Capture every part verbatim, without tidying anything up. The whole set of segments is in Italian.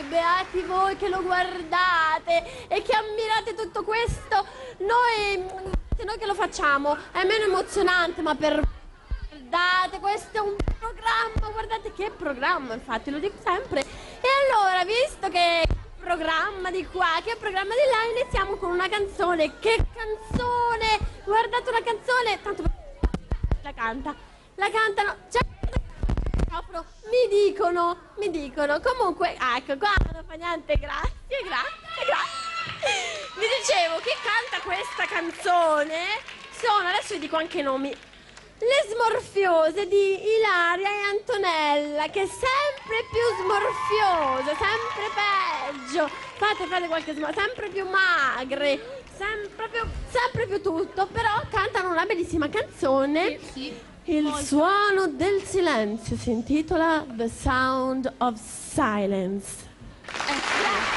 voi, beati voi che lo guardate e che ammirate tutto questo. Noi, noi che lo facciamo, è meno emozionante, ma per... Guardate, questo è un programma, guardate che programma, infatti, lo dico sempre. E allora, visto che programma di qua, che programma di là, iniziamo con una canzone. Che canzone! Guardate una canzone, tanto la canta, la cantano, cioè, mi dicono, mi dicono, comunque, ah, ecco qua, non fa niente, grazie, grazie, grazie. Vi dicevo, chi canta questa canzone sono, adesso vi dico anche i nomi, le smorfiose di Ilaria e Antonella, che è sempre più smorfiose, sempre peggio. Fate, fate qualche smorfio, sempre più magre, sempre più, sempre più tutto, però cantano una bellissima canzone. Sì, sì. Il Molto. Suono del silenzio si intitola The Sound of Silence. Eh, grazie.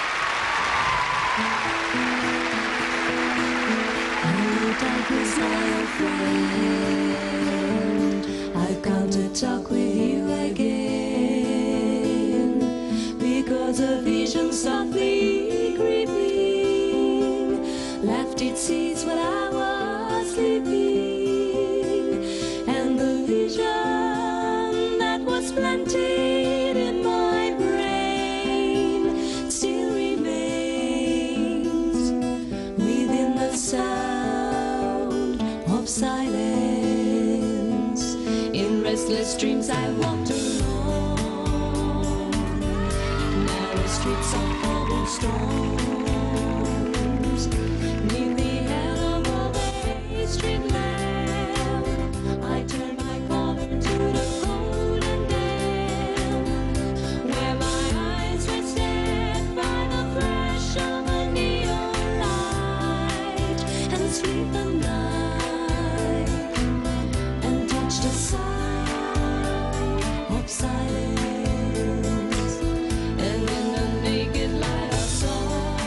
I've come to talk with you again, because a vision softly creeping left its seeds when I was sleeping, and the vision that was planted in my brain still remains within the sound of silence. In restless dreams I walked alone, narrow streets of cobblestones, neath the helm of a street lamp, I turned my collar to the golden dam, where my eyes rested by the flash of a neon light, and sleep the night, and touch the sound of silence. And in the naked light I saw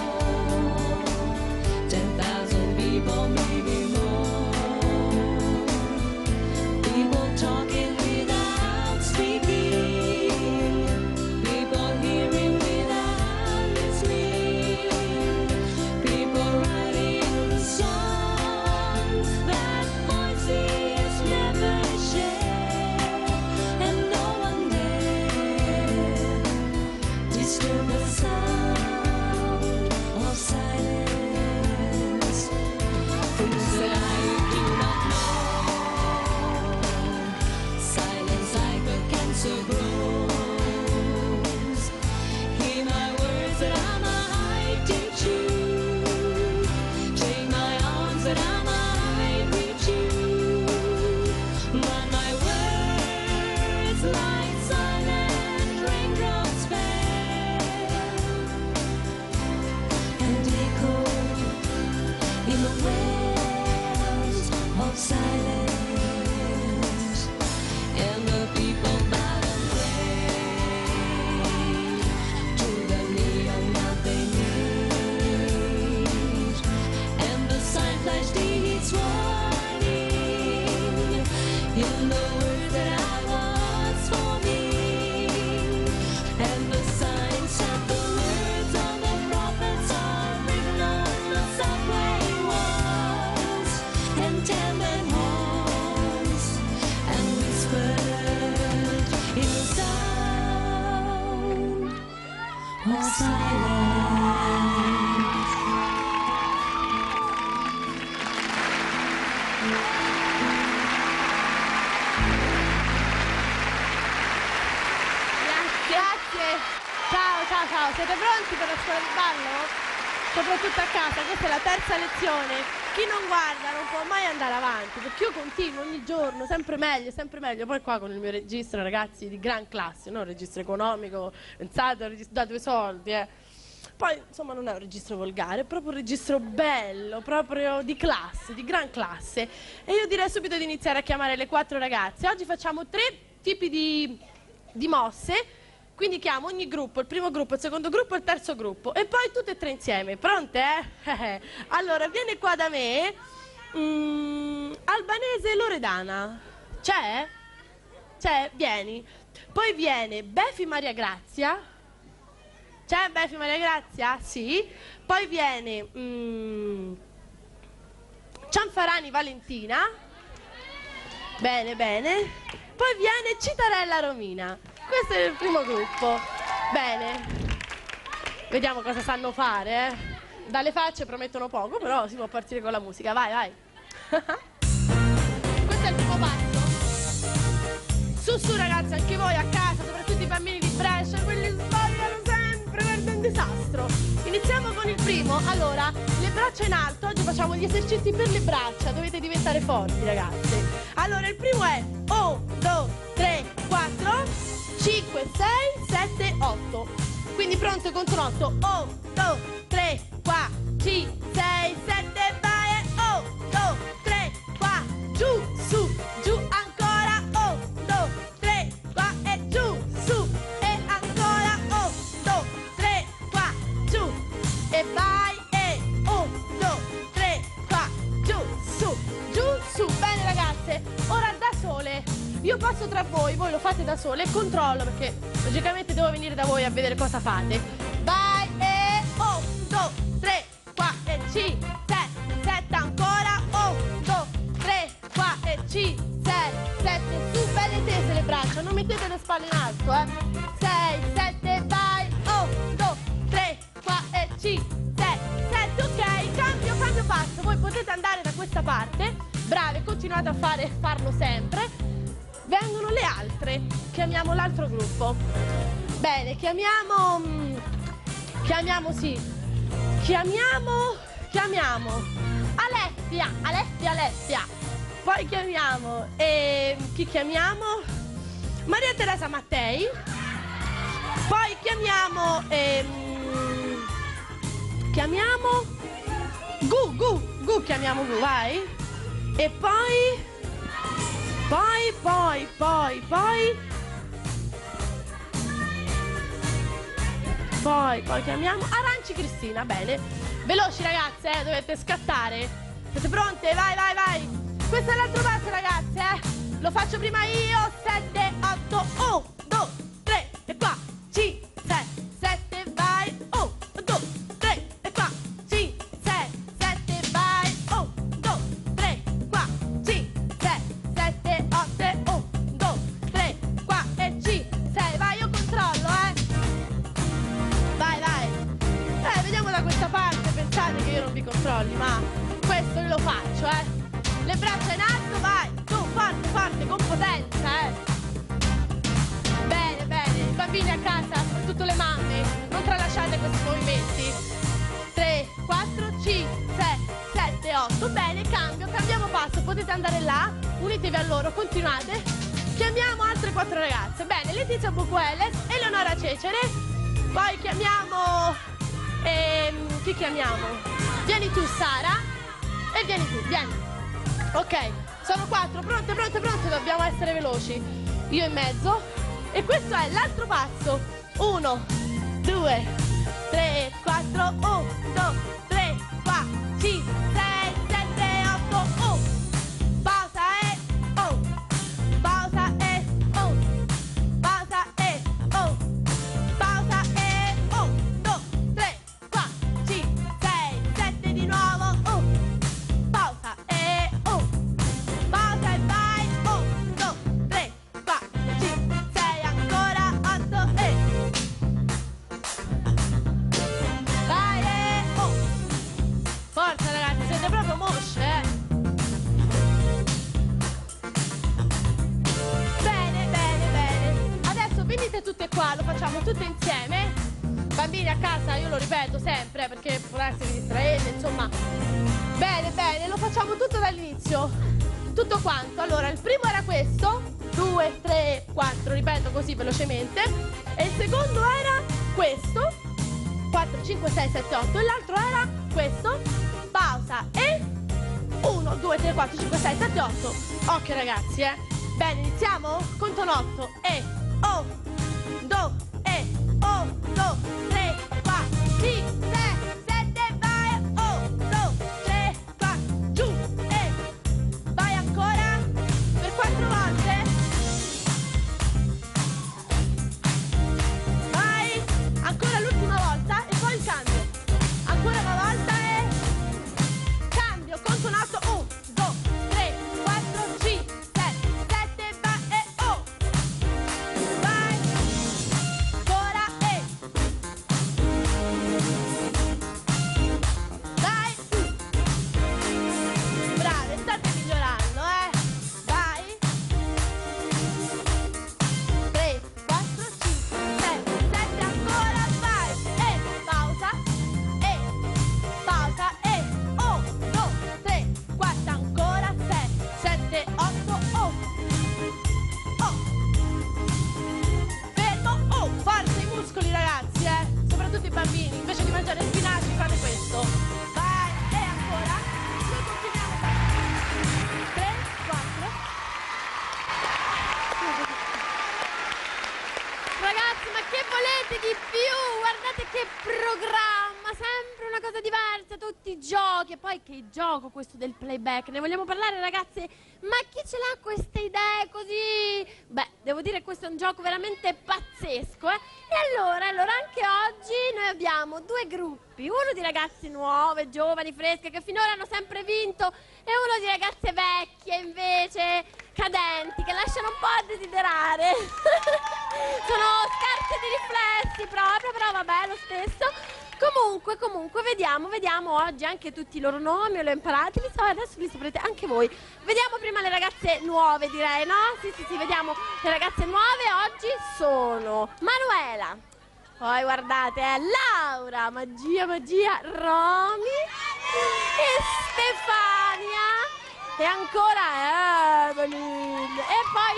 ten thousand people, maybe more, people talking without speaking, people hearing without listening, people writing songs that voices never share, and no one there disturb the sound of silence. Things that I do not know, silence like a cancer grows. Hear my words that I might teach you, take my arms that I might reach you, but my words like silent raindrops fell and echo in the wells of silence, and the people bowed and prayed to the neon that they made, and the sign flashed its warning in the words that I was forming, and the sign said the words of the prophets are written on the subway walls and tenement halls, and whispered in the sound of silence. Grazie. Ciao, ciao, ciao. Siete pronti per la scuola di ballo? Soprattutto a casa, questa è la terza lezione. Chi non guarda non può mai andare avanti, perché io continuo ogni giorno, sempre meglio, sempre meglio. Poi qua con il mio registro, ragazzi, di gran classe, non un registro economico, pensate, ho registrato i soldi, eh. Poi, insomma, non è un registro volgare, è proprio un registro bello, proprio di classe, di gran classe. E io direi subito di iniziare a chiamare le quattro ragazze. Oggi facciamo tre tipi di, di mosse, quindi chiamo ogni gruppo, il primo gruppo, il secondo gruppo e il terzo gruppo. E poi tutte e tre insieme, pronte, eh? Allora, viene qua da me, mm, Albanese Loredana. C'è? C'è? Vieni. Poi viene Befi Maria Grazia. C'è Befi Maria Grazia? Sì. Poi viene mm, Cianfarani Valentina. Bene, bene. Poi viene Citarella Romina. Questo è il primo gruppo. Bene. Vediamo cosa sanno fare, eh. Dalle facce promettono poco, però si può partire con la musica. Vai, vai. Questo è il primo passo. Su, su ragazzi, anche voi a casa, soprattutto i bambini di Brescia, quelli sbagliano sempre, guarda, è un disastro. Iniziamo con il primo. Allora, le braccia in alto. Oggi facciamo gli esercizi per le braccia. Dovete diventare forti, ragazzi. Allora, il primo è uno, due, tre, quattro, cinque, sei, sette, otto. Quindi pronto, conto otto. uno, due, tre, quattro, cinque, sei, sette, vai. uno, due, tre, quattro, giù, su, giù, ancora. uno, due, tre, quattro e giù, su. E ancora. uno, due, tre, quattro, giù. E vai. E uno, due, tre, quattro, giù, su, giù, su. Bene ragazze, ora da sole. Io passo tra voi, voi lo fate da sole e controllo perché logicamente devo venire da voi a vedere cosa fate. Vai e uno, due, tre, quattro e cinque, sei, sette ancora. uno, due, tre, quattro e cinque, sei, sette, su, belle tese le braccia, non mettete le spalle in alto, eh. sei, sette, vai. uno, due, tre, quattro e cinque, sei, sette, ok, cambio, cambio passo. Voi potete andare da questa parte, brave, continuate a fare, farlo sempre. Vengono le altre, chiamiamo l'altro gruppo. Bene, chiamiamo, mm, chiamiamo, sì, chiamiamo, chiamiamo Alessia, Alessia, Alessia. Poi chiamiamo, eh, chi chiamiamo? Maria Teresa Mattei. Poi chiamiamo, ehm, chiamiamo Gu, Gu, Gu, chiamiamo Gu, vai. E poi... Poi, poi, poi, poi, poi, poi chiamiamo Aranci Cristina, bene. Veloci ragazze, eh, dovete scattare. Siete pronte? Vai, vai, vai. Questo è l'altro passo ragazze, eh. Lo faccio prima io, sette, otto, uno, due, tre, e qua, cinque, sei, sette, vai. uno, due, tre, e qua, cinque, sei, sette, vai. uno, due, tre, quattro, cinque, sei, sette, otto, uno, due, tre, quattro e cinque, sei, vai, io controllo, eh. Vai, vai. Eh, vediamo da questa parte, pensate che io non vi controlli, ma questo io lo faccio, eh. Le braccia in alto, vai, tu, forte, forte, con potenza, eh. Bene, bene, i bambini a casa, soprattutto le mamme, non tralasciate questi movimenti. tre, quattro, cinque, sei, sette, otto, bene, cambio, cambiamo passo, potete andare là, unitevi a loro, continuate. Chiamiamo altre quattro ragazze, bene, Letizia Bucueles, Eleonora Cecere, poi chiamiamo, ehm, chi chiamiamo? Vieni tu Sara, e vieni tu, vieni. Ok, sono quattro, pronte, pronte, pronte, dobbiamo essere veloci. Io in mezzo. E questo è l'altro passo. Uno, due, tre, quattro, uno, due, tre, quattro, cinque, sei, sette, otto, uno. Pausa e oh. Pausa e oh. Pausa e oh. Pausa e oh. due, tre, quattro, cinque, sei, sette di nuovo. Oh. Pausa e oh. Pausa e vai. uno, due, tre, quattro, cinque, sei, ancora otto e vai e oh. Forza ragazzi, siete proprio mosce, eh. Bene, bene, bene. Adesso venite tutte qua, lo facciamo tutte insieme. Bambini a casa, io lo ripeto sempre perché può essere che vi distraete, insomma. Bene, bene, lo facciamo tutto dall'inizio. Tutto quanto. Allora, il primo era questo. due, tre, quattro, ripeto così velocemente. E il secondo era questo. quattro, cinque, sei, sette, otto. E l'altro era questo. Pausa e uno, due, tre, quattro, cinque, sei, sette, otto. Occhio ragazzi, eh. Bene, iniziamo? Conto otto. E oh, do, e oh, do, tre, quattro, cinque, sei, sette, vai. Oh, do, tre, quattro, giù, e vai ancora per quattro volte. Vai, ancora l'ultima volta. che programma, sempre una cosa diversa, tutti i giochi. E poi che gioco questo del playback, ne vogliamo parlare ragazze? Ma chi ce l'ha queste idee così? Beh, devo dire che questo è un gioco veramente pazzesco, eh? E allora, allora anche oggi noi abbiamo due gruppi, uno di ragazze nuove, giovani, fresche, che finora hanno sempre vinto, e uno di ragazze vecchie invece, cadenti, che lasciano un po' a desiderare. Sono scarse di riflessi proprio, però vabbè, lo stesso. Comunque, comunque, vediamo, vediamo oggi anche tutti i loro nomi, io li ho imparati, li so, adesso li saprete anche voi. Vediamo prima le ragazze nuove, direi, no? Sì, sì, sì, vediamo le ragazze nuove oggi sono Manuela, poi guardate, eh, Laura, magia, magia, Romy e Stefania e ancora Evelyn e poi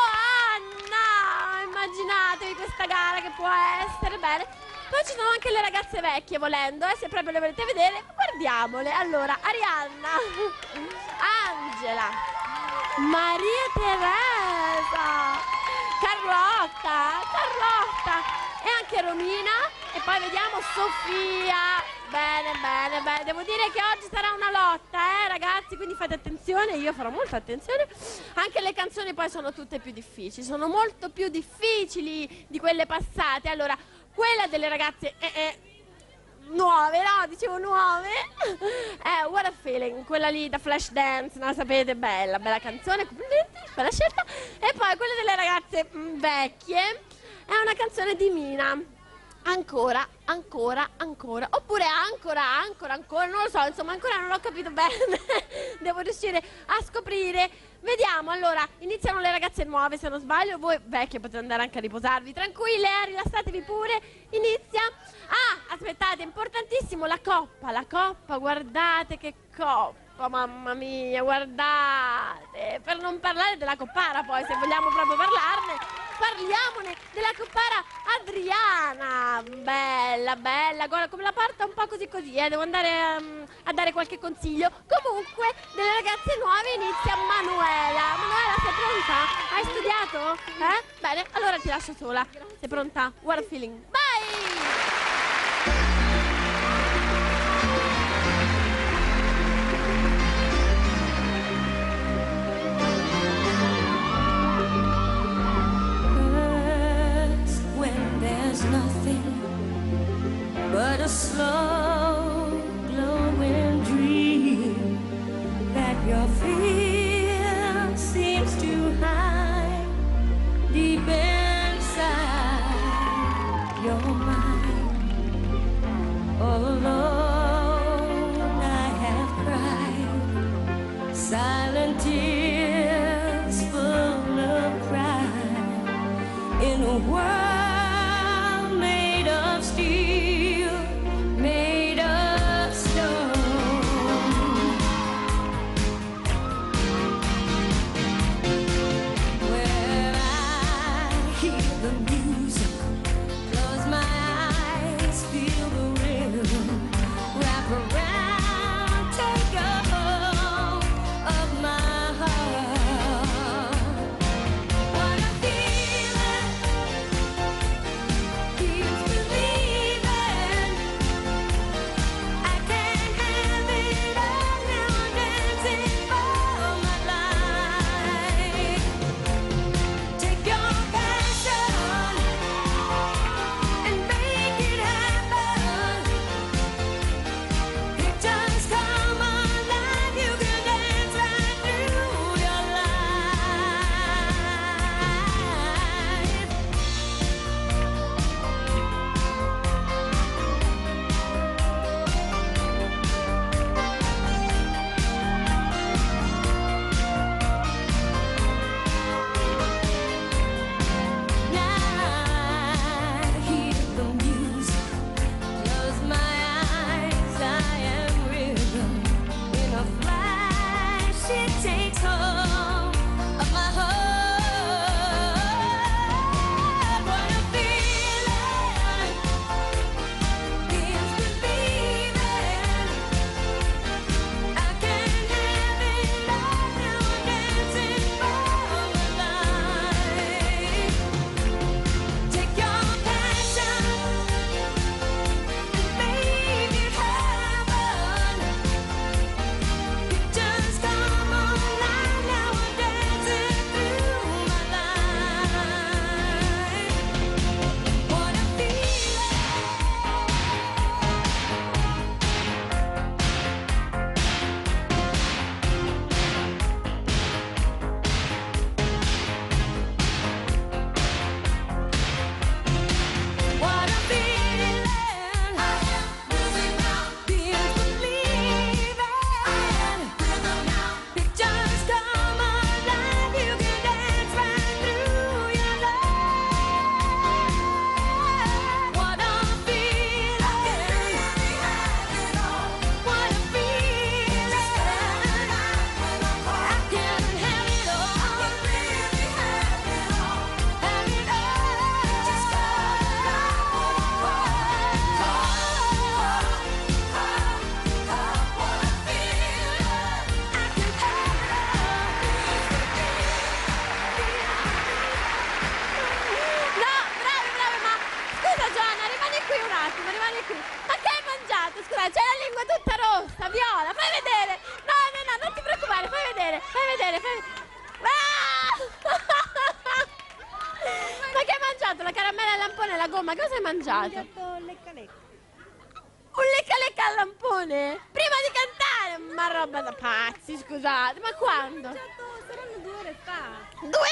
Joanna. Immaginatevi questa gara che può essere, bene. Poi ci sono anche le ragazze vecchie, volendo, eh, se proprio le volete vedere, guardiamole. Allora, Arianna, Angela, Maria Teresa, Carlotta, Carlotta e anche Romina. E poi vediamo Sofia. Bene, bene, bene. Devo dire che oggi sarà una lotta, eh, ragazzi, quindi fate attenzione, io farò molta attenzione. Anche le canzoni poi sono tutte più difficili, sono molto più difficili di quelle passate. Allora, quella delle ragazze eh, eh, nuove, no? Dicevo nuove. È What a Feeling, quella lì da Flashdance, no? Sapete, bella, bella canzone, complimenti, bella scelta. E poi quella delle ragazze mh, vecchie è una canzone di Mina. Ancora, ancora, ancora, oppure ancora, ancora, ancora, non lo so, insomma ancora non l'ho capito bene, devo riuscire a scoprire. Vediamo, allora, iniziano le ragazze nuove se non sbaglio, voi vecchie potete andare anche a riposarvi, tranquille, eh, rilassatevi pure, inizia. Ah, aspettate, importantissimo, la coppa, la coppa, guardate che coppa, mamma mia, guardate, per non parlare della coppara poi, se vogliamo proprio parlarne. Parliamone della coppara Adriana, bella, bella, guarda come la porta un po' così così, eh. Devo andare um, a dare qualche consiglio. Comunque, delle ragazze nuove inizia Manuela. Manuela, sei pronta? Hai studiato? Eh? Bene, allora ti lascio sola. Sei pronta? What a Feeling. Vai! Nothing but a slow glowing dream that your fear seems to hide deep inside your caramella al lampone e la gomma, cosa hai mangiato? lecca lecca. Un lecca lecca al lampone? Prima di cantare? Ma roba da pazzi, scusate, ma quando? Saranno due ore fa. Due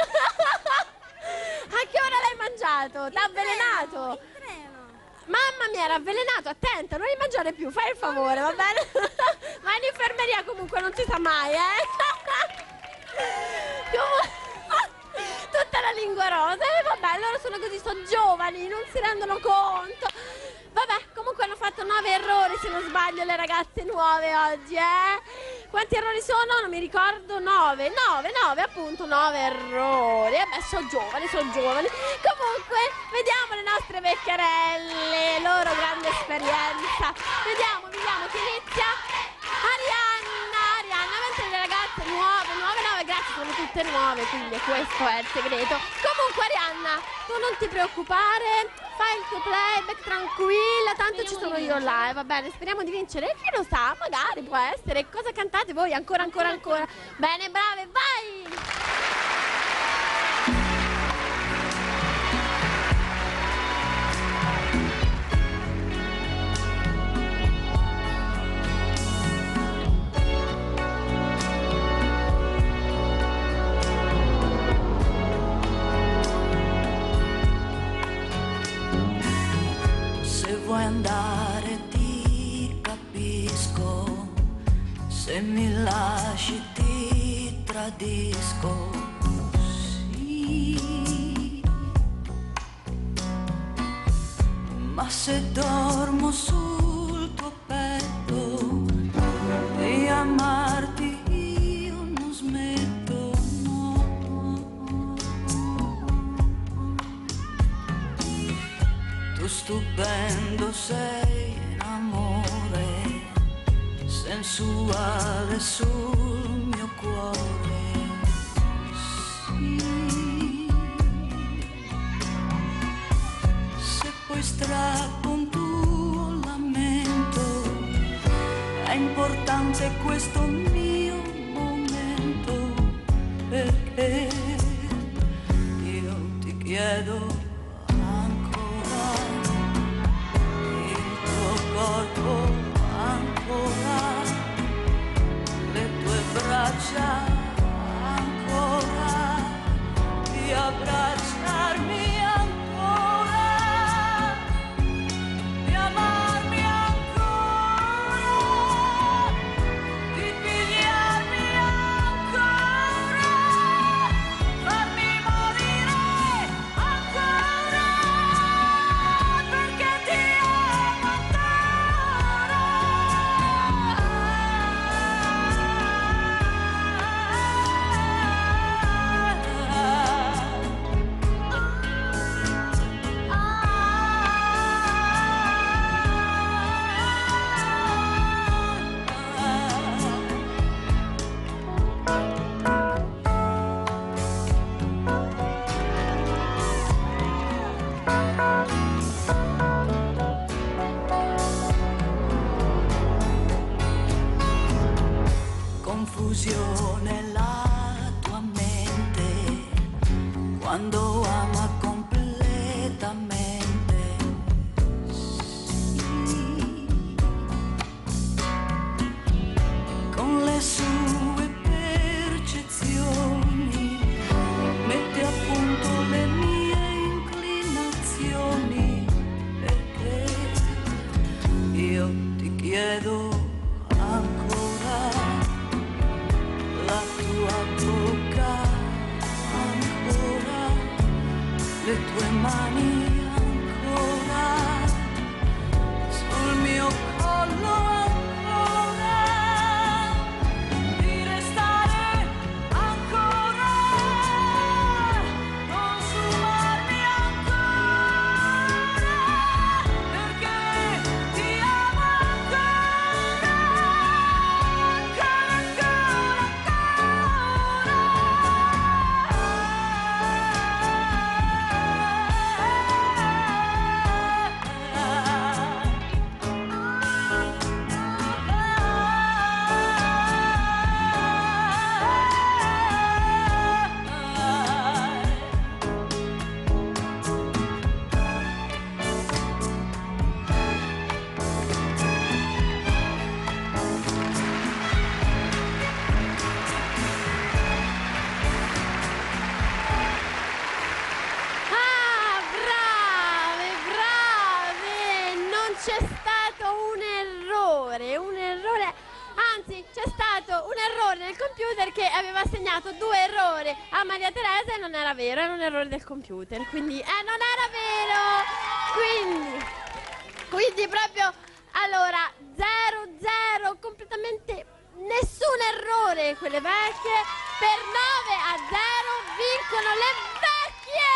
A che ora l'hai mangiato? T'ha avvelenato? In treno. Mamma mia, era avvelenato, attenta, non li mangiare più, fai il favore, va bene? Ma in infermeria comunque non si sa mai, eh? Comunque, tutta la lingua rosa, e vabbè, loro sono così, sono giovani, non si rendono conto. Vabbè, comunque hanno fatto nove errori, se non sbaglio, le ragazze nuove oggi, eh? Quanti errori sono? Non mi ricordo, nove, nove, nove, appunto, nove errori. E beh, sono giovani, sono giovani. Comunque, vediamo le nostre vecchierelle, loro grande esperienza. Vediamo, vediamo chi inizia. Arianna, Arianna, mentre le ragazze nuove, nuove, nuove, grazie, sono tutte nuove, quindi questo è il segreto. Comunque, Arianna, tu non ti preoccupare, fai il tuo playback tranquilla, tanto ci sono io là, eh, va bene, speriamo di vincere. E chi lo sa, magari può essere. Cosa cantate voi? Ancora, ancora, ancora. Bene, brave, vai! Se vuoi andare ti capisco, se mi lasci ti tradisco, sì. Ma se dormo sul tuo petto di amarti io non smetto, no. Tu stupendo sei, amore, sensuale sul mio cuore, sì. Se poi strappo un tuo lamento, è importante questo mio momento, perché io ti chiedo corpo ancora, le tue braccia ancora, di abbracciarmi ancora, di amarmi ancora, di pigliarmi ancora, farmi morire ancora, perché ti amo ancora. Confusione la tua mente quando ama completamente, sì. Con le sue percezioni mette a punto le mie inclinazioni, perché io ti chiedo ancora la tua bocca ancora, le tue mani ancora, sul mio collo ancora, di restare ancora, consumarmi ancora, perché ti amo ancora, ancora, ancora, ancora. insegnato due errori a Maria Teresa e non era vero, era un errore del computer, quindi eh, non era vero, quindi, quindi proprio, allora, zero, zero, completamente nessun errore, quelle vecchie, per nove a zero vincono le vecchie!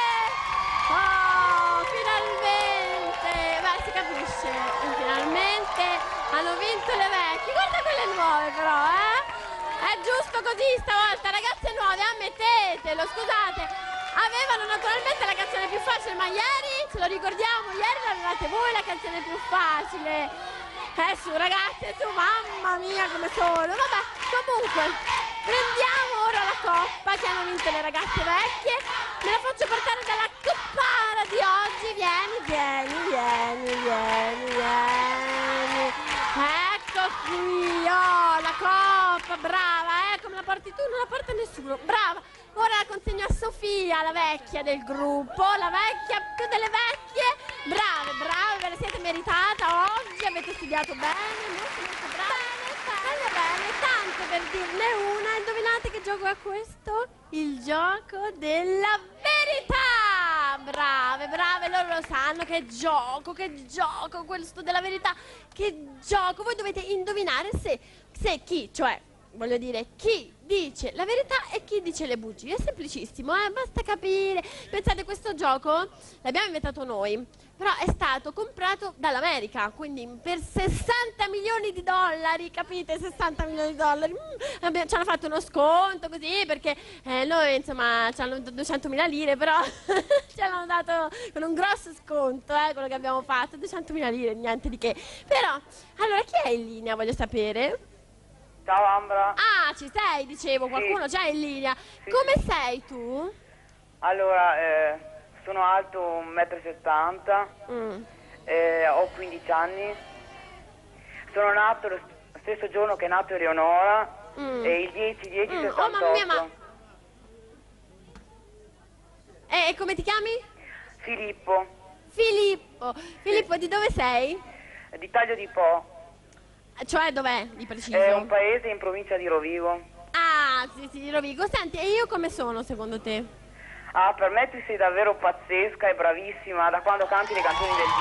Oh, finalmente! Beh, si capisce, finalmente hanno vinto le vecchie, guarda quelle nuove però, eh! È giusto così stavolta, ragazze nuove, ammettetelo, scusate. Avevano naturalmente la canzone più facile, ma ieri, ce lo ricordiamo, ieri l'avevate voi la canzone più facile. Eh su ragazze, su, mamma mia come sono. Vabbè, comunque, prendiamo ora la coppa che hanno vinto le ragazze vecchie. Me la faccio portare dalla coppara di oggi. Vieni, vieni, vieni, vieni, vieni. Ecco qui, oh, la coppa, brava, eh, come la porti tu? Non la porta nessuno, brava. Ora la consegno a Sofia, la vecchia del gruppo, la vecchia più delle vecchie. Brave, brave, ve la siete meritata oggi, avete studiato bene, molto molto brave. Bene, bene, tanto per dirne una, indovinate che gioco è questo? Il gioco della verità! Brave, brave, loro lo sanno che gioco, che gioco, questo della verità, che gioco. Voi dovete indovinare se, se chi, cioè, voglio dire, chi dice la verità e chi dice le bugie. È semplicissimo, eh? Basta capire. Pensate, questo gioco l'abbiamo inventato noi, però è stato comprato dall'America, quindi per sessanta milioni di dollari, capite? sessanta milioni di dollari. Mm, abbiamo, ci hanno fatto uno sconto così, perché eh, noi, insomma, ci hanno dato duecentomila lire, però ci hanno dato con un grosso sconto, eh, quello che abbiamo fatto, duecentomila lire, niente di che. Però, allora, chi è in linea, voglio sapere? Ciao Ambra. Ah, ci sei, dicevo, Sì. qualcuno c'è in linea. Sì, Come sì. sei tu? Allora, eh, sono alto un metro e settanta, Mm. eh, ho quindici anni, sono nato lo stesso giorno che è nato Eleonora, Mm. e il dieci dieci Mm, settantotto. oh, mamma mia, ma- E, e come ti chiami? Filippo, Filippo. Filippo, di dove sei? di Taglio di Po, Cioè, dov'è di preciso? è un paese in provincia di Rovigo. Ah, sì, sì, di Rovigo. Senti, e io come sono, secondo te? Ah, per me tu sei davvero pazzesca e bravissima da quando canti le canzoni del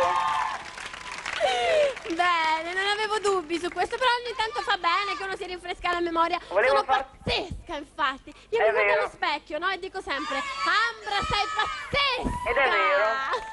disco. Bene, non avevo dubbi su questo, però ogni tanto fa bene che uno si rinfresca la memoria. Volevo Sono far- pazzesca, infatti. Io È mi guardo vero. allo specchio, no? E dico sempre, Ambra, sei pazzesca! Ed è vero.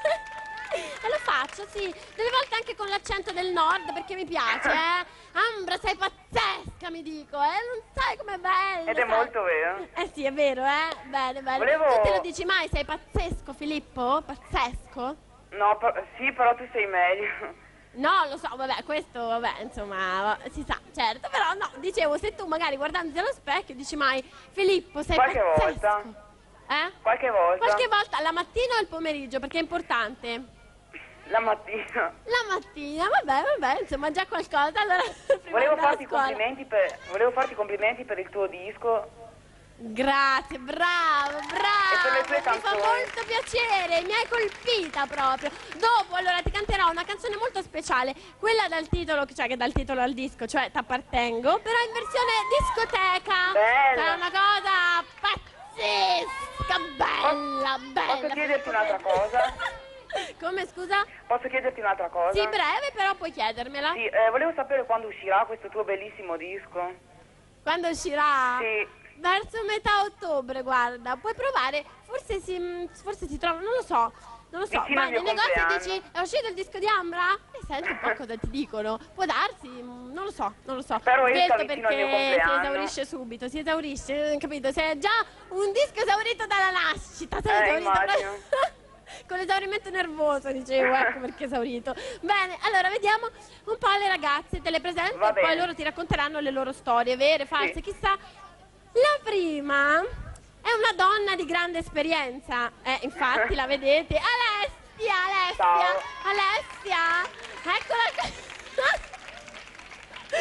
E lo faccio, sì. Delle volte anche con l'accento del nord, perché mi piace, eh. Ambra, sei pazzesca, mi dico, eh. Non sai com'è bello. Ed è sai? molto vero. Eh sì, è vero, eh. Bene, bene. Volevo- Tu te lo dici mai, sei pazzesco, Filippo? Pazzesco? No, per- sì, però tu sei meglio. No, lo so, vabbè, questo, vabbè, insomma, si sa, certo, però no, dicevo, se tu magari guardandoti allo specchio dici mai, Filippo, sei Qualche pazzesco. volta. Eh? Qualche volta. Qualche volta, la mattina o il pomeriggio, perché è importante. La mattina. La mattina, vabbè, vabbè, insomma, già qualcosa, allora prima Volevo andare a farti, scuola. complimenti per, volevo farti complimenti per il tuo disco. Grazie, bravo, bravo, E per le tue mi fa canzoni. molto piacere, mi hai colpita proprio. Dopo, allora, ti canterò una canzone molto speciale, quella dal titolo, cioè che dà il titolo al disco, cioè T'appartengo, però in versione discoteca. Bella. Sarà una cosa pazzesca, bella, bella. Posso chiederti un'altra cosa? Come, scusa? Posso chiederti un'altra cosa? Sì, breve, però puoi chiedermela. Sì, eh, volevo sapere quando uscirà questo tuo bellissimo disco. Quando uscirà? Sì. Verso metà ottobre, guarda, puoi provare, forse si, forse si trova, non lo so, non lo so, Vicino ma al nei mio negozi compleanno. dici, è uscito il disco di Ambra? E senti un po' cosa ti dicono, può darsi, mm, non lo so, non lo so. Spero esca Questo vicino al mio perché si compleanno. esaurisce subito, si esaurisce, capito? Se è già un disco esaurito dalla nascita, se è Eh, esaurito immagino. con l'esaurimento nervoso, dicevo, ecco perché esaurito. Bene, allora vediamo un po' le ragazze, te le presento Va e poi bene. loro ti racconteranno le loro storie, vere, false, Sì. chissà. La prima è una donna di grande esperienza, eh, infatti la vedete, Alessia, Alessia, Ciao. Alessia, eccola qua.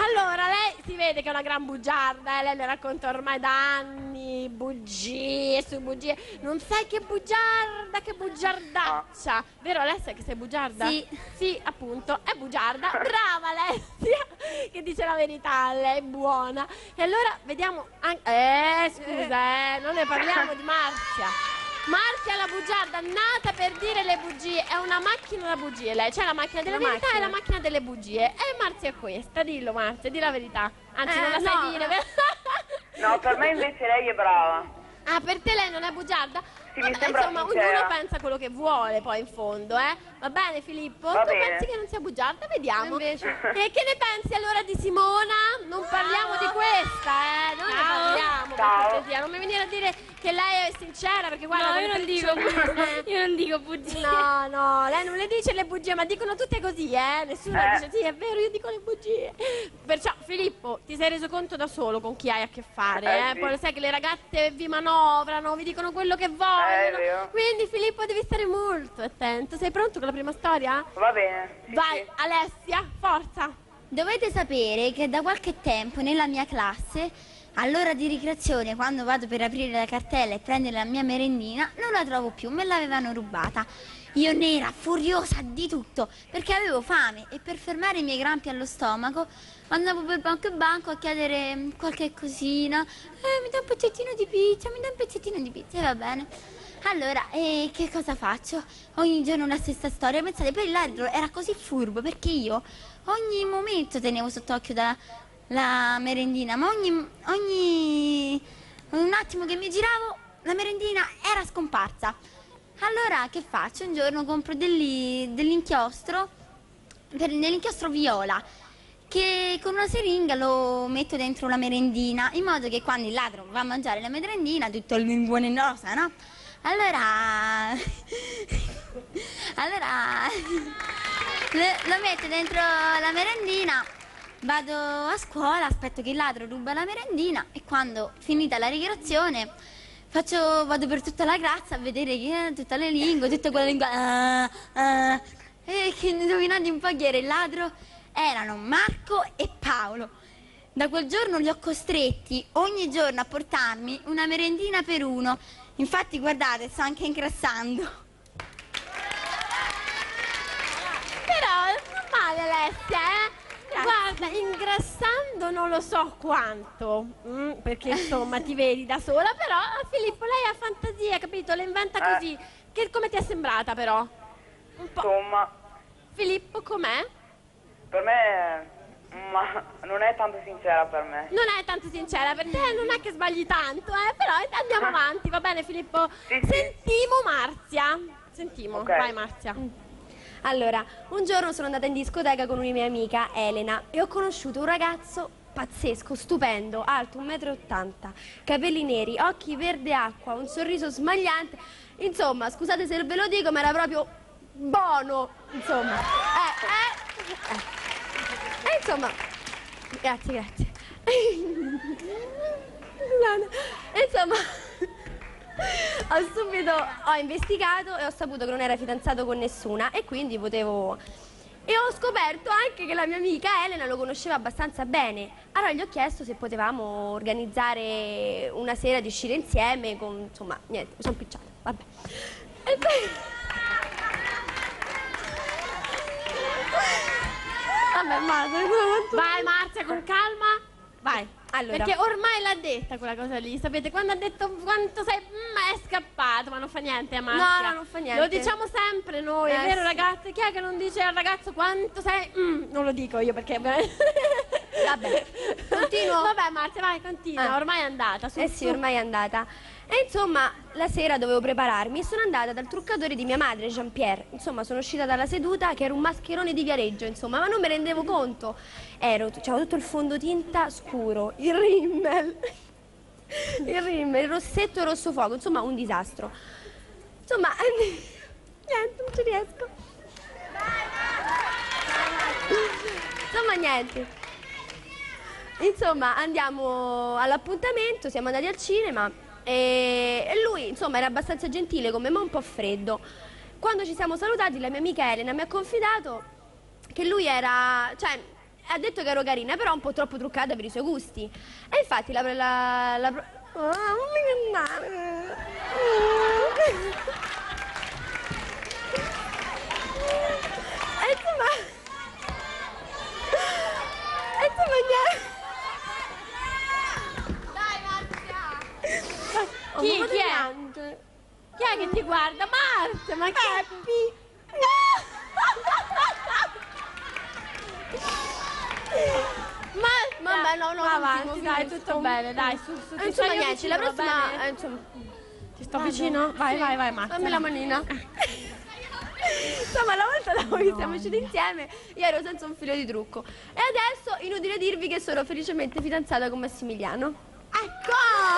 Allora, lei si vede che è una gran bugiarda, eh? Lei le racconta ormai da anni, bugie su bugie. Non sai che bugiarda, che bugiardaccia. Vero Alessia che sei bugiarda? Sì. Sì, appunto, è bugiarda. Brava Alessia, che dice la verità, lei è buona. E allora vediamo anche... Eh, scusa, eh, non ne parliamo di Marzia. Marzia la bugiarda, nata per dire le bugie, è una macchina da bugie lei, c'è la macchina della Una verità macchina. e la macchina delle bugie. E Marzia è questa, dillo Marzia, di la verità. Anzi, Eh, non la no. sai dire. No, per me invece lei è brava. Ah, per te lei non è bugiarda? Sì, mi Vabbè, sembra insomma, sincera. ognuno pensa quello che vuole poi in fondo, eh? Va bene Filippo? Va tu bene. pensi che non sia bugiarda? Vediamo. Invece. E che ne pensi allora di Simona? Non parliamo di questa, eh? Non ne Ciao. parliamo, per Ciao. cortesia. Non mi venire a dire che lei è sincera, perché guarda... No, con io le non dico precisioni- io non dico bugie. No, no, lei non le dice le bugie, ma dicono tutte così, eh? Nessuno Eh. dice sì, è vero, io dico le bugie. Perciò, Filippo, ti sei reso conto da solo con chi hai a che fare, Eh, eh? sì. Poi lo sai che le ragazze vi manovrano, vi dicono quello che vogliono. Eh, è vero. Quindi, Filippo, devi stare molto attento. Sei pronto con la prima storia? Va bene. Sì, Vai, sì. Alessia, forza. Dovete sapere che da qualche tempo nella mia classe, all'ora di ricreazione, quando vado per aprire la cartella e prendere la mia merendina, non la trovo più, me l'avevano rubata. Io nera, furiosa di tutto, perché avevo fame e per fermare i miei crampi allo stomaco andavo per banco e banco a chiedere mm, qualche cosina. Eh, mi dà un pezzettino di pizza, mi dà un pezzettino di pizza, e va bene. Allora, eh, che cosa faccio? Ogni giorno la stessa storia. Pensate, poi il ladro era così furbo perché io ogni momento tenevo sott'occhio da, la merendina, ma ogni, ogni un attimo che mi giravo la merendina era scomparsa. Allora che faccio? Un giorno compro degli- dell'inchiostro, per- dell'inchiostro viola, che con una siringa lo metto dentro la merendina, in modo che quando il ladro va a mangiare la merendina tutto il linguone in rosa, no? Allora... allora... lo, lo metto dentro la merendina, vado a scuola, aspetto che il ladro ruba la merendina e quando finita la ricreazione faccio, vado per tutta la classe a vedere che, eh, tutte le lingue, tutte quelle lingue... ah, ah, e che indovinate un po' chi era il ladro? Erano Marco e Paolo. Da quel giorno li ho costretti ogni giorno a portarmi una merendina per uno. Infatti guardate, sto anche ingrassando. Però è normale, Alessia, eh? Guarda, ingrassando non lo so quanto, mm, perché insomma ti vedi da sola, però Filippo lei ha fantasia, capito? Le inventa Eh. così. Che, come ti è sembrata però? Un po'. Insomma, Filippo com'è? per me... Ma non è tanto sincera per me. Non è tanto sincera, per te non è che sbagli tanto, eh? Però andiamo avanti, va bene Filippo? Sì, sì. Sentimo Marzia. Sentimo, Ok. vai Marzia. Allora, un giorno sono andata in discoteca con una mia amica, Elena, e ho conosciuto un ragazzo pazzesco, stupendo, alto un metro e ottanta, capelli neri, occhi verde acqua, un sorriso smagliante. Insomma, scusate se ve lo dico, ma era proprio buono, insomma. Eh, eh, eh. E insomma, grazie, grazie. E insomma, ho subito ho investigato e ho saputo che non era fidanzato con nessuna e quindi potevo... E ho scoperto anche che la mia amica Elena lo conosceva abbastanza bene. Allora gli ho chiesto se potevamo organizzare una sera di uscire insieme con... Insomma, niente, mi sono picciata, vabbè. E poi... Vabbè, Marzia, Vai Marzia, con calma. Vai. Allora. Perché ormai l'ha detta quella cosa lì, sapete? Quando ha detto quanto sei... Mm, è scappato, ma non fa niente, eh, Marzia. No, no, non fa niente. Lo diciamo sempre noi, è Eh, vero sì. ragazze? Chi è che non dice al ragazzo quanto sei... Mm, non lo dico io perché... Vabbè, continuo? Vabbè Marzia, vai, continua, Ah. ormai è andata. Su, Eh sì, su. ormai è andata. E insomma, la sera dovevo prepararmi e sono andata dal truccatore di mia madre, Jean-Pierre. Insomma, sono uscita dalla seduta che era un mascherone di Viareggio, insomma, ma non me ne rendevo conto. Ero, c'avevo tutto il fondotinta scuro, il rimmel, il rimmel, il rossetto rosso fuoco, insomma, un disastro. Insomma, niente, non ci riesco. Insomma, niente. Insomma, andiamo all'appuntamento, siamo andati al cinema e e lui, insomma, era abbastanza gentile come me, un po' freddo. Quando ci siamo salutati, la mia amica Elena mi ha confidato che lui era, cioè, ha detto che ero carina, però un po' troppo truccata per i suoi gusti. E infatti la... la, la, la oh, non mi andare. E insomma... E insomma... Dai, Marzia! Oh, Chi, ma chi è? piange. Chi è che ti guarda? Marzia, ma chi è? Ma vabbè, no, no, Va ultimo, avanti, dai, giusto. tutto bene, dai, su, su. Eh, ti insomma, sto io niente, vicino, la va prossima... bene? eh, insomma, Ti sto vicino? Vai, vai, vai, Marzia. fammi la manina. Insomma, la volta dopo che siamo usciti insieme, io ero senza un filo di trucco. E adesso, inutile dirvi che sono felicemente fidanzata con Massimiliano. Ecco!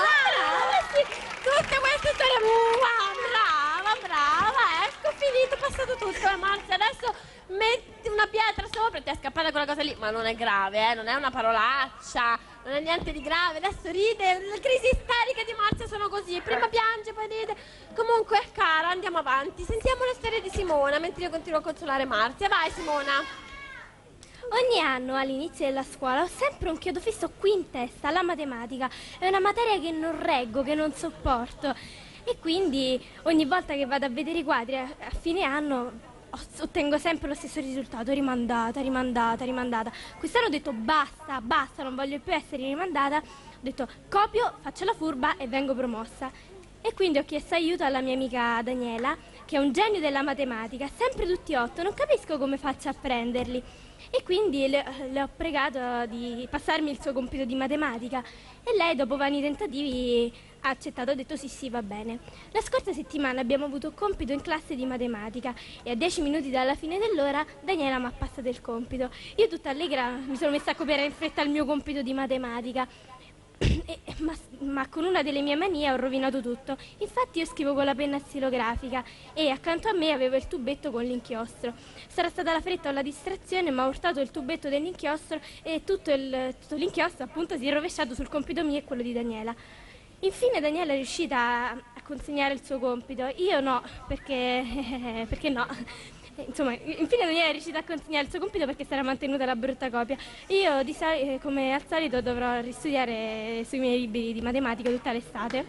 Ah, sì, tutte queste storie... Wow, brava, brava, ecco, finito, passato tutto. Eh, Marzia, adesso metti una pietra sopra e ti è scappata quella cosa lì. Ma non è grave, eh, non è una parolaccia, non è niente di grave. Adesso ride, le crisi isteriche di Marzia sono così. Prima piange, poi ride. Comunque, cara, andiamo avanti. Sentiamo la storia di Simona, mentre io continuo a consolare Marzia. Vai, Simona. Ogni anno all'inizio della scuola ho sempre un chiodo fisso qui in testa, la matematica. È una materia che non reggo, che non sopporto. E quindi ogni volta che vado a vedere i quadri a, a fine anno ottengo sempre lo stesso risultato, rimandata, rimandata, rimandata. Quest'anno ho detto basta, basta, non voglio più essere rimandata. Ho detto copio, faccio la furba e vengo promossa. E quindi ho chiesto aiuto alla mia amica Daniela, che è un genio della matematica, sempre tutti otto, non capisco come faccia a prenderli. E quindi le, le ho pregato di passarmi il suo compito di matematica e lei dopo vari tentativi ha accettato, ha detto sì sì va bene. La scorsa settimana abbiamo avuto un compito in classe di matematica e a dieci minuti dalla fine dell'ora Daniela mi ha passato il compito. Io tutta allegra mi sono messa a copiare in fretta il mio compito di matematica. E, ma, ma con una delle mie manie ho rovinato tutto. Infatti io scrivo con la penna stilografica e accanto a me avevo il tubetto con l'inchiostro. Sarà stata la fretta o la distrazione, ma ho urtato il tubetto dell'inchiostro e tutto, il, tutto l'inchiostro appunto si è rovesciato sul compito mio e quello di Daniela. Infine Daniela è riuscita a, a consegnare il suo compito. Io no, perché, perché no. Insomma, infine Daniela è riuscita a consegnare il suo compito perché si era mantenuta la brutta copia. Io, di soli- come al solito, dovrò ristudiare sui miei libri di matematica tutta l'estate.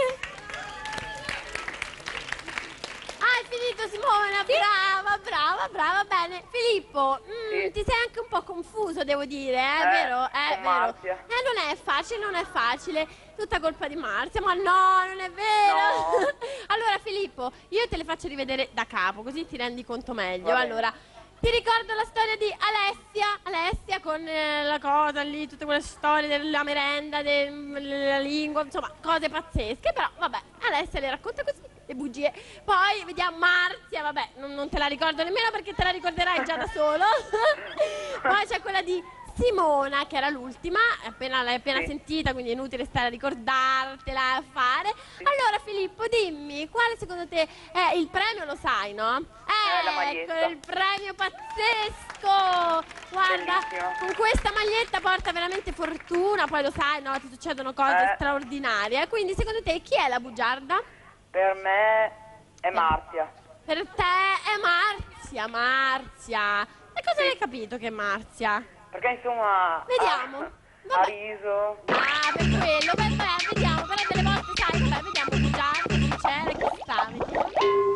Ah, è finito, Simona, brava, brava, brava, bene. Filippo, mm, Sì. ti sei anche un po' confuso, devo dire, eh, Eh, vero? È con vero. Marzia. Eh, non è facile, non è facile. Tutta colpa di Marzia, ma no, non è vero. No. Allora, Filippo, io te le faccio rivedere da capo, così ti rendi conto meglio. Va bene. Allora, ti ricordo la storia di Alessia, Alessia con eh, la cosa lì, tutte quelle storie della merenda, della lingua, insomma, cose pazzesche, però vabbè, Alessia le racconta così, le bugie. Poi vediamo Marzia, vabbè, non, non te la ricordo nemmeno perché te la ricorderai già da solo. Poi c'è quella di Simona, che era l'ultima, appena, l'hai appena Sì. sentita, quindi è inutile stare a ricordartela a fare. Allora Filippo, dimmi, quale secondo te è il premio, lo sai, no? Eh, la maglietta. Ecco, il premio pazzesco! Guarda, Bellissimo. con questa maglietta porta veramente fortuna, poi lo sai, no? Ti succedono cose Eh. straordinarie. Quindi secondo te chi è la bugiarda? Per me è Marzia. Per te è Marzia, Marzia. E cosa hai capito che è Marzia? Perché insomma... Vediamo. Ha, ha Vabbè. riso. Ah, per quello, beh, beh, vediamo, però delle volte sai, vabbè, vediamo bugiarda, sincera, chi sta, vediamo.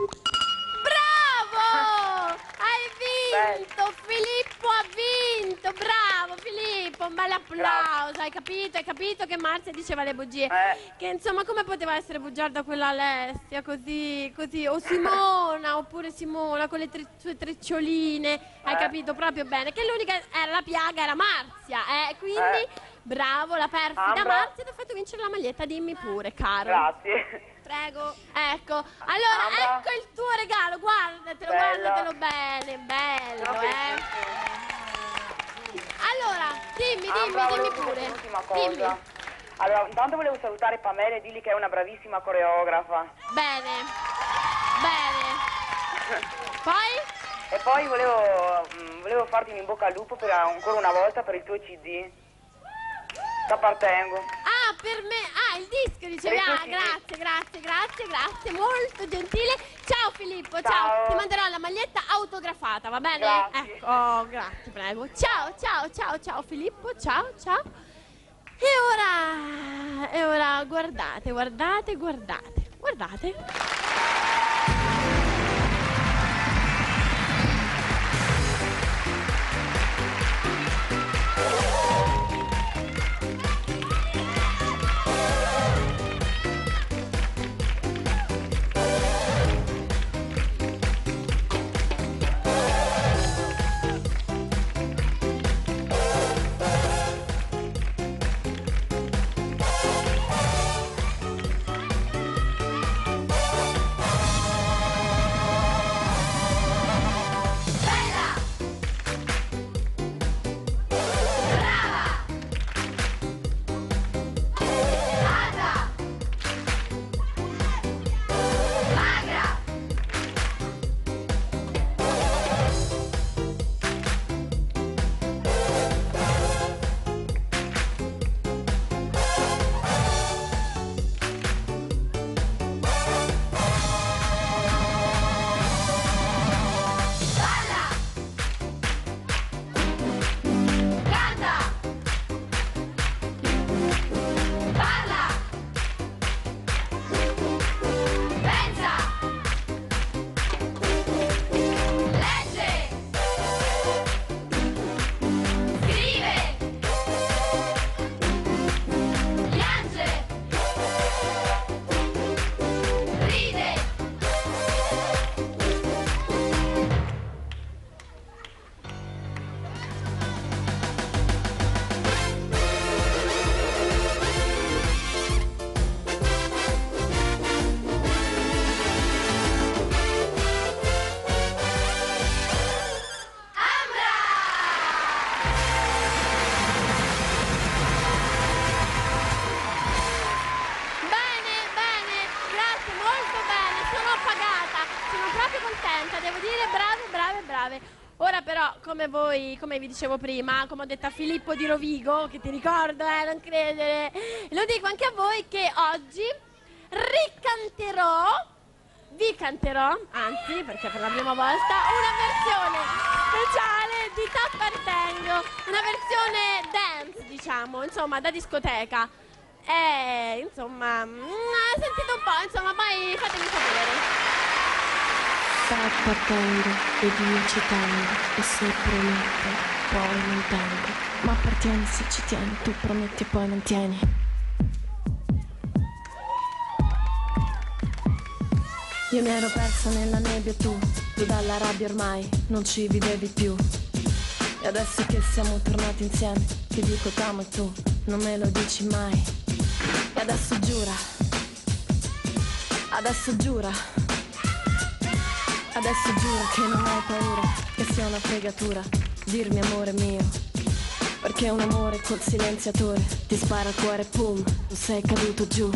Bravo! Hai vinto, Filippo ha vinto, bravo Filippo, un bel applauso, hai capito, hai capito che Marzia diceva le bugie, Eh. che insomma come poteva essere bugiarda quella Alessia, così, così, o Simona, oppure Simona con le tre- sue treccioline, hai Eh. capito proprio bene, che l'unica era la piaga, era Marzia, eh, quindi... Eh. Bravo, la perfida Ambra. Marzia ti ha fatto vincere la maglietta, dimmi pure, caro. Grazie. Prego. Ecco, allora, Ambra. ecco il tuo regalo, guardatelo, Bello. guardatelo bene, bello, Sono eh. felicissimo. Allora, dimmi, dimmi, Ambra, dimmi volevo dire pure. un'ultima cosa. Dimmi. Allora, intanto volevo salutare Pamela e dirgli che è una bravissima coreografa. Bene, bene. Poi? E poi volevo, mm, volevo farti in bocca al lupo per ancora una volta per il tuo C D. T'appartengo. Ah, per me, ah, il disco ricevi. Ah, grazie, grazie, grazie, grazie, molto gentile. Ciao Filippo, ciao. Ciao. Ti manderò la maglietta autografata, va bene? Grazie. Ecco, oh, grazie, prego. Ciao, ciao, ciao, ciao Filippo, ciao, ciao. E ora, e ora guardate, guardate, guardate, guardate. Devo dire brave, brave, brave. Ora però, come voi, come vi dicevo prima, come ho detto a Filippo di Rovigo, che ti ricordo, eh, non credere, lo dico anche a voi che oggi ricanterò, vi canterò, anzi, perché per la prima volta, una versione speciale di T'appartengo, una versione dance, diciamo, insomma, da discoteca. E, insomma, mm, sentite un po', insomma, poi fatemi sapere. T'appartengo ed io ci tengo, e se prometto poi non tengo, ma appartieni se ci tieni, tu prometti e poi non tieni. Io mi ero persa nella nebbia e tu, tu dalla rabbia ormai non ci vivevi più. E adesso che siamo tornati insieme, ti dico t'amo e tu non me lo dici mai. E adesso giura, adesso giura. Adesso giuro che non hai paura, che sia una fregatura dirmi amore mio, perché un amore col silenziatore ti spara al cuore, pum, tu sei caduto giù.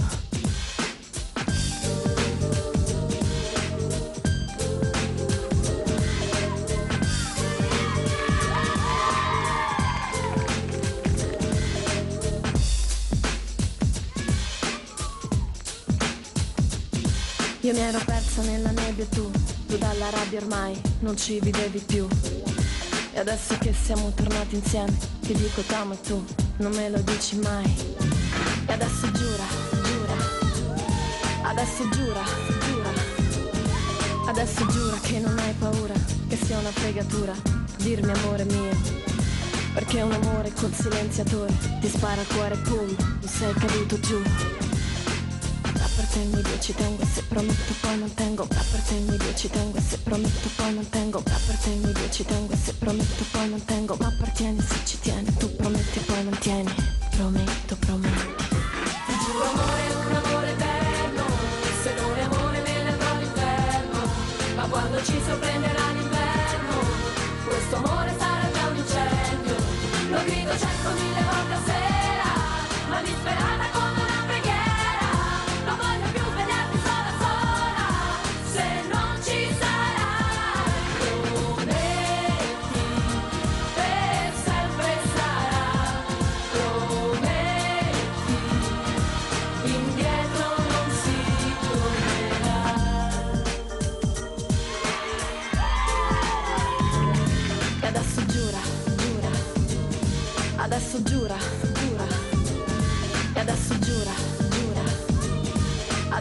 Io mi ero persa nella nebbia e tu, tu dalla rabbia ormai non ci vivevi più. E adesso che siamo tornati insieme, ti dico t'amo e tu non me lo dici mai. E adesso giura, giura, adesso giura, giura, adesso giura che non hai paura, che sia una fregatura dirmi amore mio, perché un amore col silenziatore ti spara al cuore, pum, tu sei caduto giù. T'appartengo io ci tengo, e se prometto poi non tengo. T'appartengo io ci tengo, e se prometto poi non tengo. T'appartengo io ci tengo, e se prometto poi non tengo. Ma appartieni se ci tieni, tu prometti e poi non tieni. Prometto, prometto. Ti giuro amore, un amore eterno, se non è amore me ne andrò all'inferno. Ma quando ci sorprenderà l'inverno, questo amore sarà già un incendio. Lo grido centomila volte a sera, ma disperata come una preghiera. Non voglio più vederti sola sola, se non ci sarai. Prometti, per sempre sarà. Prometti,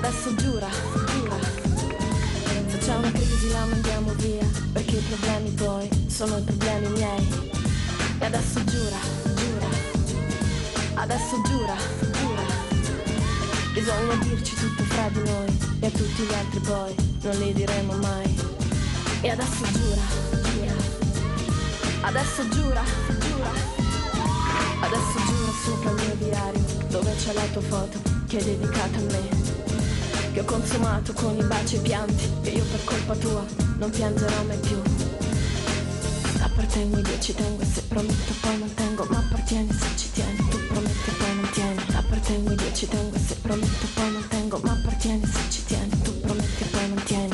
Adesso giura, giura. Se c'è una crisi la mandiamo via, perché i problemi tuoi sono i problemi miei. E adesso giura, giura. Adesso giura, giura. Bisogna dirci tutto fra di noi, e a tutti gli altri poi non li diremo mai. E adesso giura, giura. Adesso giura, giura. Adesso giura sopra il mio diario, dove c'è la tua foto che è dedicata a me, che ho consumato con i baci e i pianti, e io per colpa tua non piangerò mai più. Appartengo io ci tengo, e se prometto poi mantengo, ma appartieni se ci tieni, tu prometti e poi mantieni. Appartengo io ci tengo, e se prometto poi mantengo, ma appartieni se ci tieni, tu prometti e poi mantieni.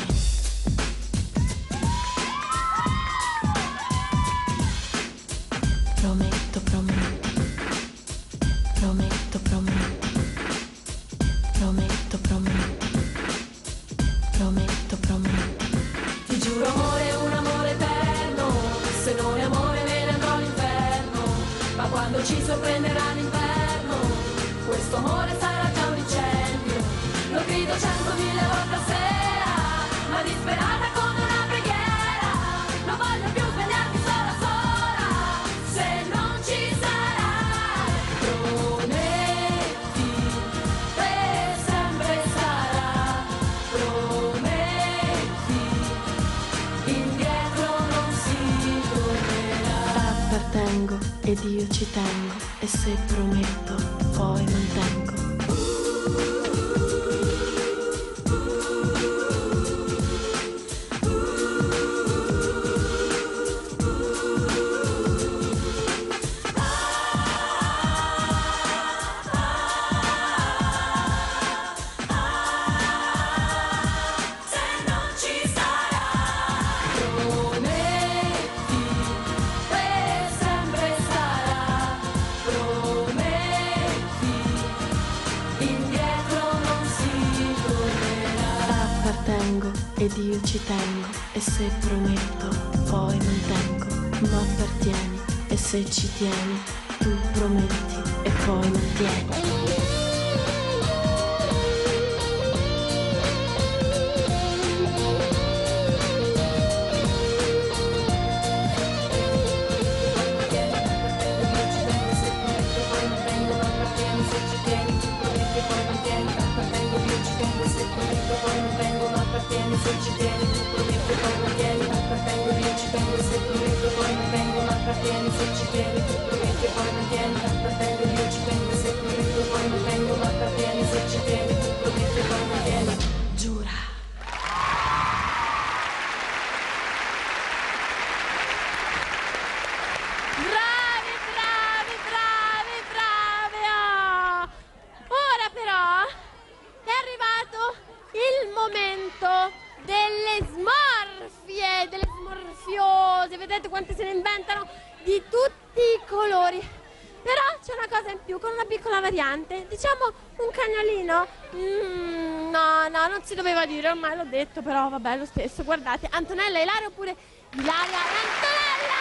Prometto, prometti, prometto, prometti, prometto, prometti, prometto, prometti. Ti giuro amore, un amore eterno, se non è amore me ne andrò all'inferno, ma quando ci sorprenderà l'inverno, questo amore sarà già un incendio. Lo grido centomila volte a sera, ma disperata come una preghiera, non voglio più svegliarmi sola sola, se non ci sarai. Prometti, per sempre sarà, prometti, indietro non si tornerà. Appartengo ed io ci tengo, e se prometto poi mantengo. Ed io ci tengo, e se prometto poi mantengo, ma appartieni, e se ci tieni, tu prometti e poi mantieni. Se ci tieni, tu prometti poi mantieni, appartengo io ci tengo, se prometto poi mantengo, ma appartieni se ci tieni, tu prometti poi mantieni, appartengo io ci tengo, se prometto poi mantengo, ma appartieni se ci tieni, tu prometti poi mantieni. Giura. Bravi, bravi, bravi, bravi! Oh. Ora però è arrivato il momento delle smorfie, delle smorfiose, vedete quante se ne inventano di tutti i colori. Però c'è una cosa in più, con una piccola variante, diciamo un cagnolino. Mm, no, no, non si doveva dire, ormai l'ho detto, però vabbè lo stesso. Guardate, Antonella e Ilaria, oppure Ilaria e Antonella!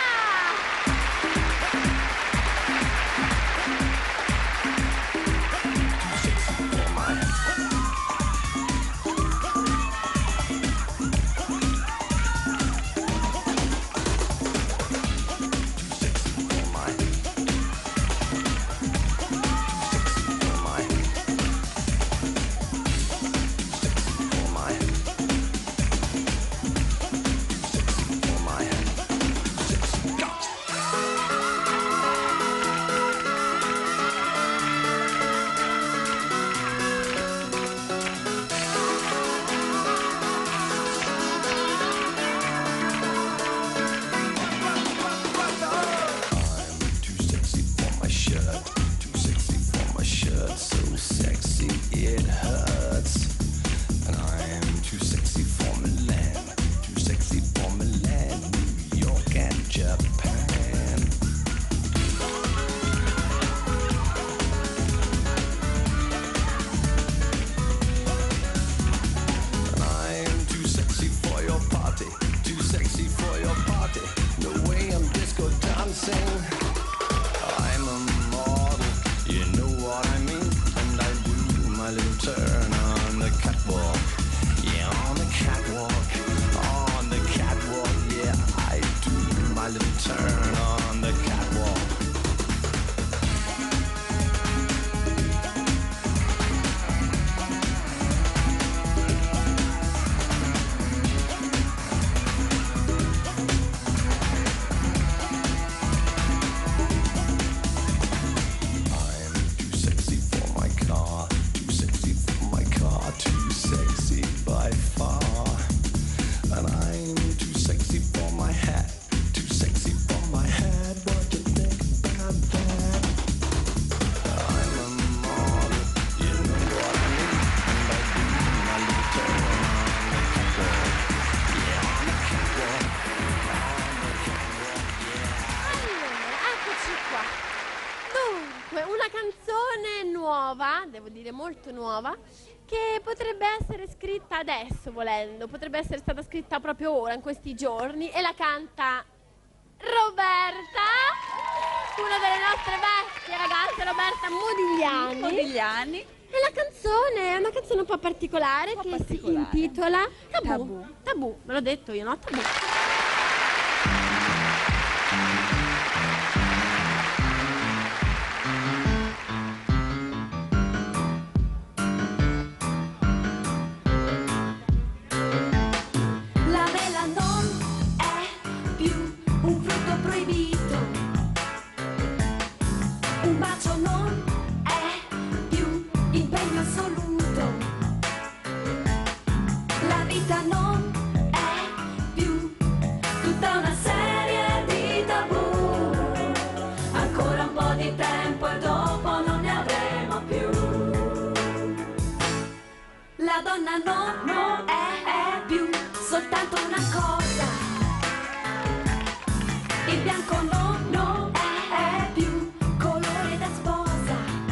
Turn on the catwalk, yeah, on the catwalk, on the catwalk, yeah, I do my little turn on the catwalk. Too sexy by far, and I'm too sexy for my hat, too sexy for my hat. What you think about that? I'm a model, you know what I mean, and I do my little turn on the catwalk, yeah, on the catwalk, on the catwalk, yeah. Allora, eccoci qua. Dunque, una canzone nuova, devo dire molto nuova, che potrebbe essere scritta adesso, volendo, potrebbe essere stata scritta proprio ora, in questi giorni, e la canta Roberta, una delle nostre vecchie ragazze, Roberta Modigliani. Modigliani. E la canzone è una canzone un po' particolare Un po' che particolare. si intitola Tabù. Tabù. Tabù, ve l'ho detto io, no? Tabù. La mela non è più un frutto proibito, un bacio non è più impegno assoluto, la vita non è più tutta una serie di tabù, ancora un po' di tempo e dopo non ne avremo più. La donna no, non è, è più soltanto una cosa, il bianco no, non è, è più colore da sposa,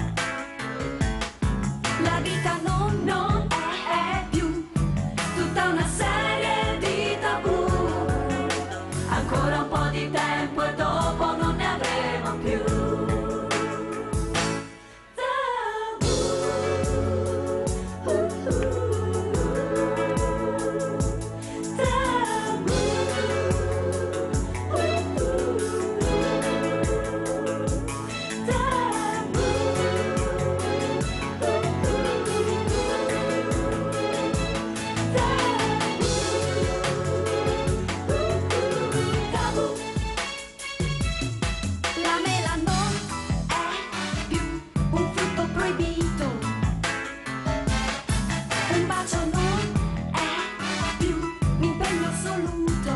la vita no, non è, è più tutta una serie di tabù, ancora un po' di tempo e dopo non ne avremo più. La mela non è più un frutto proibito, un bacio non è più un impegno assoluto,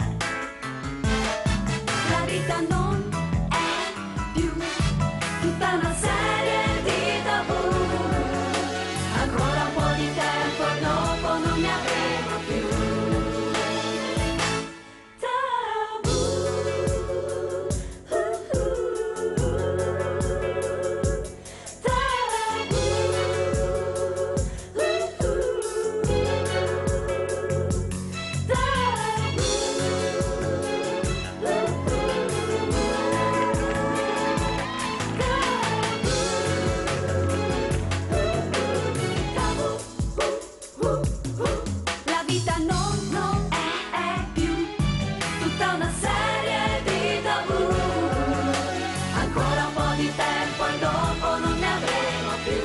la vita non è più tutta una serie di tabù, ancora un po' di tempo e dopo non ne avremo più. La vita non, non è, è più tutta una serie di tabù, ancora un po' di tempo e dopo non ne avremo più.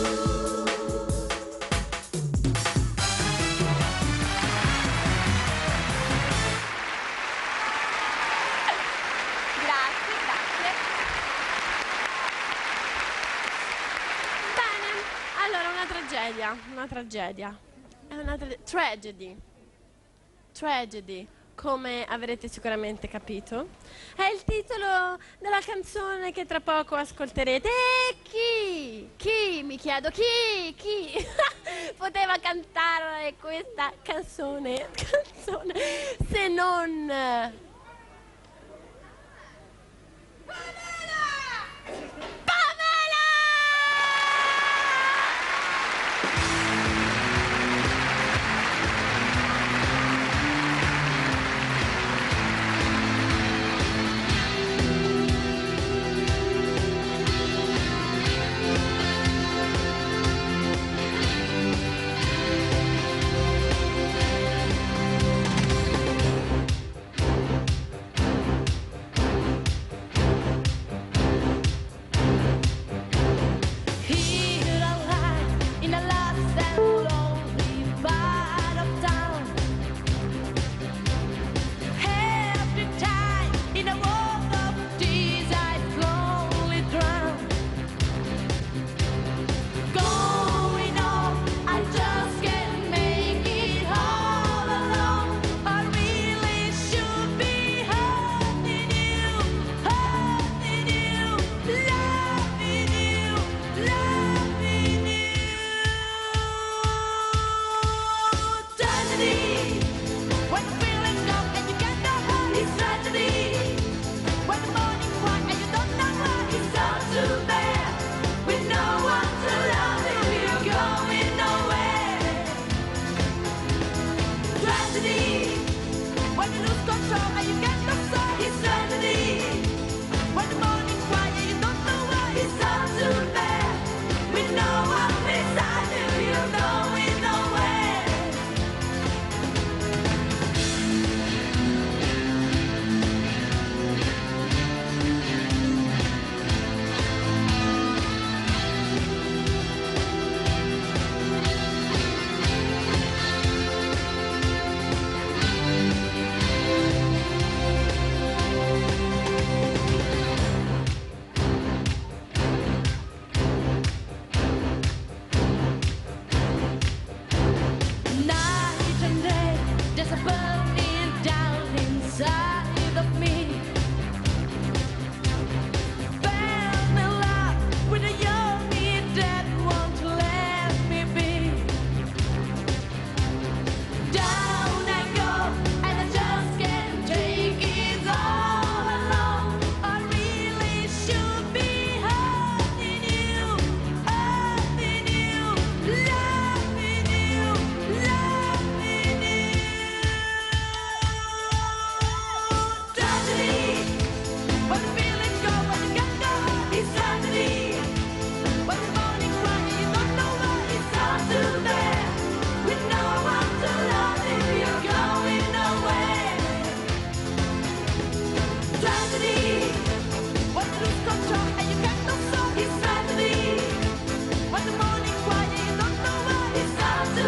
Grazie, grazie. Bene, allora una tragedia, una tragedia. È una tra- tragedy. Tragedy, come avrete sicuramente capito. È il titolo della canzone che tra poco ascolterete. E chi? Chi? Mi chiedo chi? Chi? Poteva cantare questa canzone, canzone se non...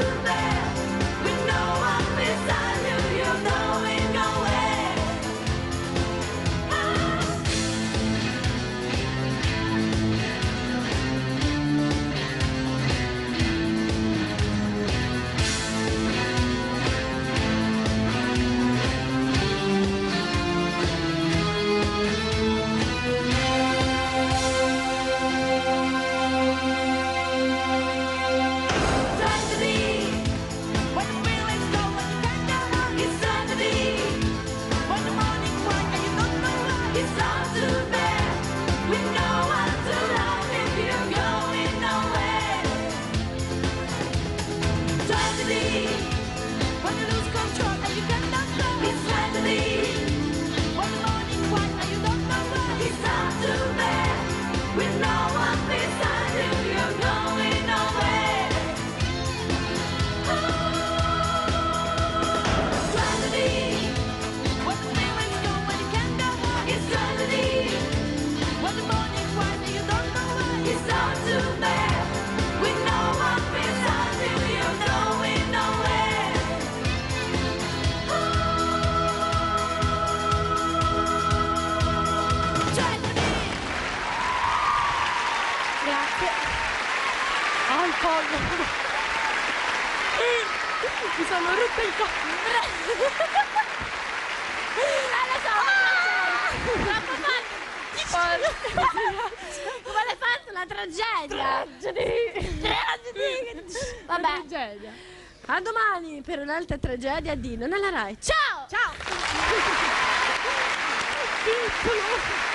too bad. With no one beside you, you're going nowhere. Ah, il collo. Mi sono rotto il collo. Ah, lo so, troppo facile. Come l'hai fatto? Una tragedia. Tragedy. Tragedy. Vabbè. Tragedia. A domani per un'altra tragedia di Non è la Rai. Ciao! Ciao. Piccolo.